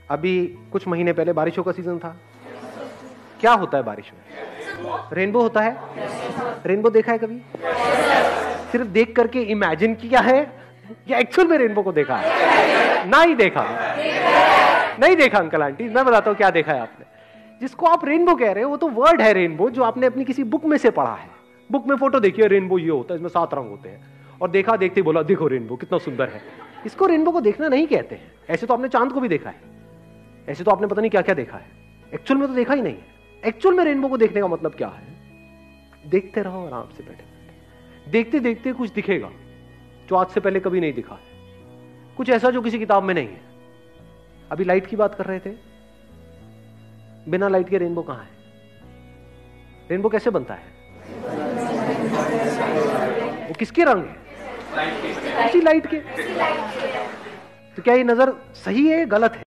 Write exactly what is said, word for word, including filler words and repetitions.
अभी कुछ महीने पहले बारिशों का सीजन था। क्या होता है बारिश में? रेनबो होता है। रेनबो देखा है कभी? सिर्फ देख करके इमेजिन किया है या एक्चुअल में रेनबो को देखा है? ना ही देखा, नहीं देखा अंकल आंटी। मैं बताता हूं क्या देखा है आपने। जिसको आप रेनबो कह रहे हो वो तो वर्ड है रेनबो, जो आपने अपनी किसी बुक में से पढ़ा है। बुक में फोटो देखी है, रेनबो ये होता है, इसमें सात रंग होते हैं, और देखा देखते बोला देखो रेनबो कितना सुंदर है। इसको रेनबो को देखना नहीं कहते हैं। ऐसे तो आपने चांद को भी देखा है, ऐसे तो आपने पता नहीं क्या क्या देखा है, एक्चुअल में तो देखा ही नहीं है। एक्चुअल में रेनबो को देखने का मतलब क्या है? देखते रहो आराम से बैठे बैठे, देखते देखते कुछ दिखेगा जो आज से पहले कभी नहीं दिखा है, कुछ ऐसा जो किसी किताब में नहीं है। अभी लाइट की बात कर रहे थे, बिना लाइट के रेनबो कहां है? रेनबो कैसे बनता है? वो किसके रंग है? उसी लाइट के। तो क्या ये नजर सही है गलत है?